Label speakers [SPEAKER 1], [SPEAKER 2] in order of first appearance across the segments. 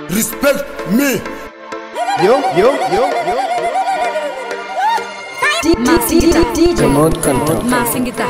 [SPEAKER 1] Respect me.
[SPEAKER 2] Yo.
[SPEAKER 3] DJ
[SPEAKER 4] Masingita.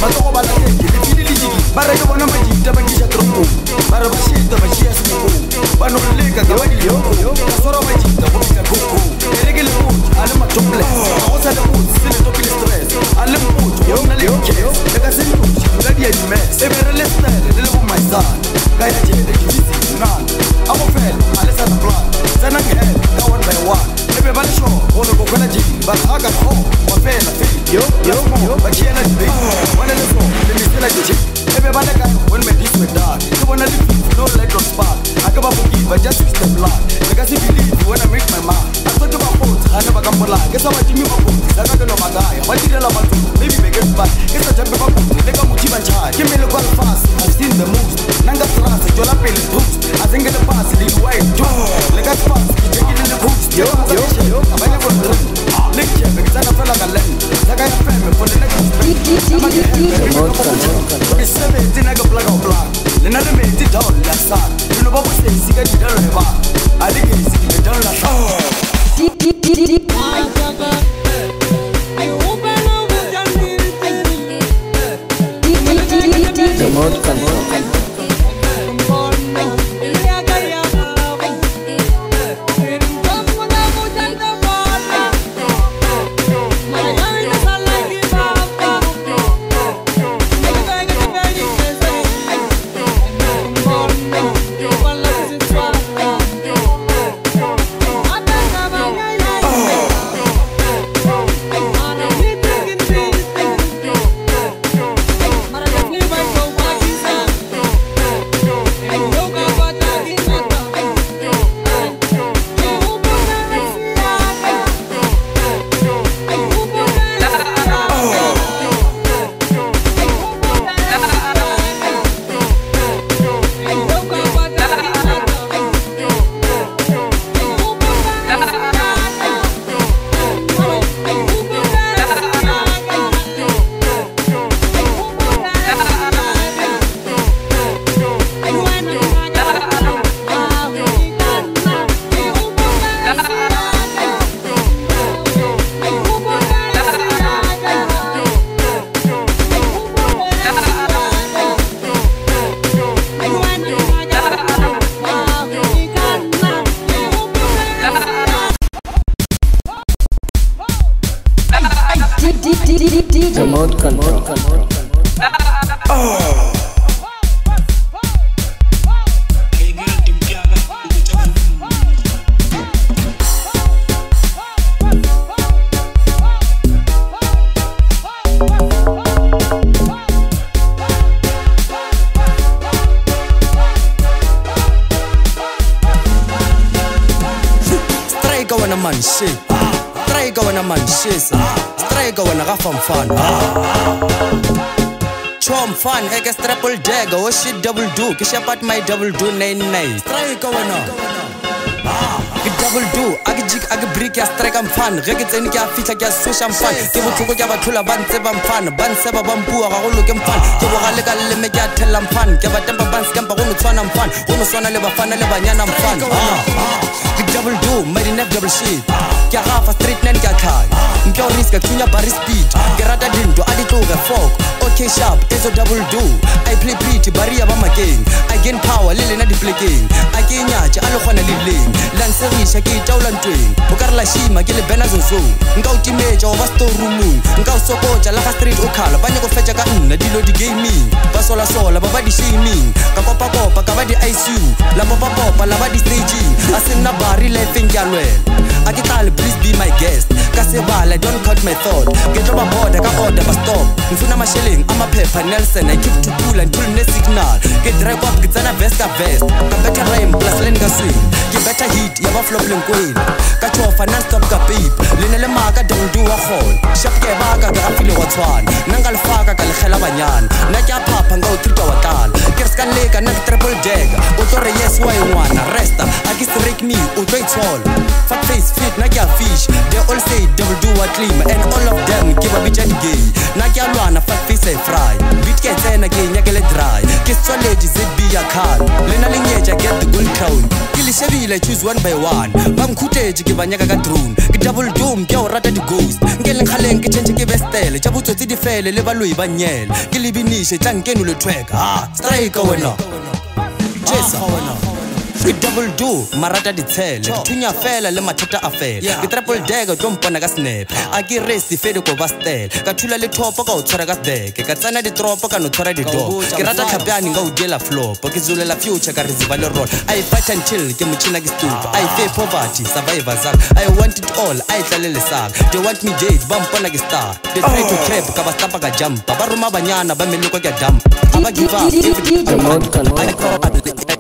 [SPEAKER 1] matsogo ba lateke lefile le jiki ba reke bona majita ba kiša trompong ba re ba šeta ba šia semokong ba no leka ka ba dileko ka swara majita go fika koko ereke le motho a le matople ga go sa le motho se le topi le stress a le motho go nna le kes le ka se nnoši la diadimes e bere le style le le bomaisane ka ya jele ke disinana a go fela a le sana plan tsenang head ka one by one e be ba le sure gore go kgona jeng ba tlhaka go wa fela fela ba tšhiela dibeng bona le so le mesela dije e be ba le kae when my dis were dark ke bona le no light on spark a ke ba forgive I just fix the blood le ka se believe when I make my mark a tsoke ba botsa ga ne ba ka mpola ke sa ba timi ba botsa sa ka ke no magaya ba direla batho maybe be get back ke sa jambe ba botsa le ka mothi ba tšhaya ke mele kwa fast I've seen the most nanga trust jola pele post a zenge le pass le white do le ka fast ke jekile le post yo ba le go le ke be ke tsana fela ka len sa ka ya feme for the next ke sebe tsena ka plug le na le metsi down la sa le ba botse se ka di dalo le ba a le ke se le down la sa
[SPEAKER 2] Remote control. Remote control.
[SPEAKER 1] Strike when a man shit. Strike when a man shit. Strike when a from fun. Chom fun, I guess triple dagger. Oh shit, double do. Kiss up at my double do 99. Strike when a double do. I get jig, I get brick, I strike I'm fun. Reggets and get fit, I get so fun. Give it to go to a band, seven fun. Band seven bamboo, I will look in fun. Give a legal limit, I tell I'm fun. Give a temper band scamp, I want to turn I'm fun. Who knows when I live a fun, I live a yan, I'm fun. Double do, made in double shit. Get half a street and get high. Mkyo risk a tunya bari speed. Get out of dinto, I did over folk. Okay, sharp, it's a double do. I play pretty, bari abama game. I gain power, lily na play game. I gain yacht, I look on a living. Lanseri, Shaki, Taulan twin. Okarla Shima, Gilly Benazo. Nkau teenage or Vasto Rumu. Nkau Soko, Jalaka Street Okala, Banako Fetchakan, a dilo di gaming. Basola Sola, Babadi shaming. Kakopa Popa, Kavadi ICU. La Papa Popa, Lavadi staging. Asina Bari, Lefing Galwell. Akital, please be my guest. Kasebala, don't cut my thought. Get over board, I can order, but stop. Mfuna mashelling, I'm a pepper Nelson. I keep to cool until next signal. Get dry up, get on a vest. Ka better rhyme, plus lenga swing. Get better heat, you have a flop and queen. Catch off a non-stop ka beep. Linele maka don't do a hole. Shap ke baka ka filo what's one. Nangal faka ka lehela banyan. Nakya papa ngao trito watal. Kerskan lega nag triple jag. Otore yes why one. Resta, agis rake me, uto it's all. Fat face fit, nakya fish. They all say double do a clean. And all of them give a bitch and gay. Nakya luana fat face and fry. Bit ke tena gay nyagele dry. Kiss so lady zid be a car. Lena lingeja get the good crown. Kili shebi phela choose one by one ba mkhutetse ke banyaka ka drone ke double doom ke o rata di ghost nke leng khaleng ke change ke bestele ja botsotsi di fele le baloi ba nyela ke lebinishe tla nkeno le tweka strike wena Jesa ke double do marata di tshele ke thunya fela le mathata a fela ke triple dagger tlo mpona ka snap a ke resi fede ko ba stel ka thula le thopo ka o tshwara ka deke ka tsana di tropo ka no tshwara di dog ke rata tlhapiane ka o diela flop ke zulela future ka re ziba le roll I fight until ke motšhina ke stupa I fear poverty survivor zak I want it all I tlalele sak they want me dead ba mpona ke star they try to trap ka ba stapa ka jump ba roma banyana ba meloko ke dump aba give up